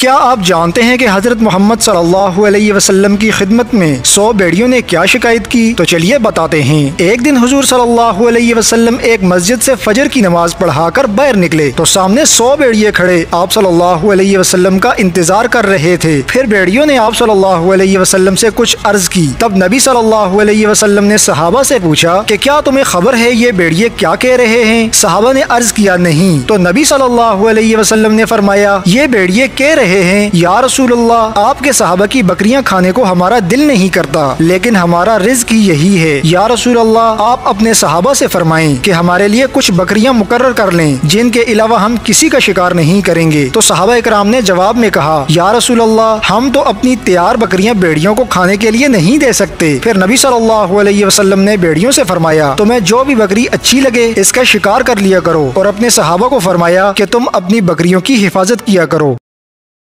क्या आप जानते हैं कि हजरत मोहम्मद सल्लल्लाहु अलैहि वसल्लम की खिदमत में 100 भेड़ियों ने क्या शिकायत की? तो चलिए बताते हैं। एक दिन हुजूर सल्लल्लाहु अलैहि वसल्लम एक मस्जिद से फजर की नमाज पढ़ाकर बाहर निकले तो सामने 100 भेड़िए खड़े आप सल्लल्लाहु अलैहि वसल्लम का इंतजार कर रहे थे। फिर भेड़ियों ने आप सल्लल्लाहु अलैहि वसल्लम से कुछ अर्ज की। तब नबी सल्लल्लाहु अलैहि वसल्लम ने सहाबा से पूछा कि क्या तुम्हें खबर है ये भेड़िए क्या कह रहे हैं? सहाबा ने अर्ज किया नहीं। तो नबी सल्लल्लाहु अलैहि वसल्लम ने फरमाया ये भेड़िए कह रहे हैं या रसूलल्लाह, आपके सहाबा की बकरियां खाने को हमारा दिल नहीं करता, लेकिन हमारा रिज़्क ही यही है। या रसूलल्लाह, आप अपने सहाबा से फरमाएं कि हमारे लिए कुछ बकरियां मुकर्रर कर लें जिनके अलावा हम किसी का शिकार नहीं करेंगे। तो सहाबा इकराम ने जवाब में कहा या रसूलल्लाह, हम तो अपनी तैयार बकरियां भेड़ियों को खाने के लिए नहीं दे सकते। फिर नबी सल्लल्लाहु अलैहि वसल्लम ने भेड़ियों से फरमाया तुम्हें जो भी बकरी अच्छी लगे इसका शिकार कर लिया करो, और अपने सहाबा को फरमाया कि तुम अपनी बकरियों की हिफाजत किया करो।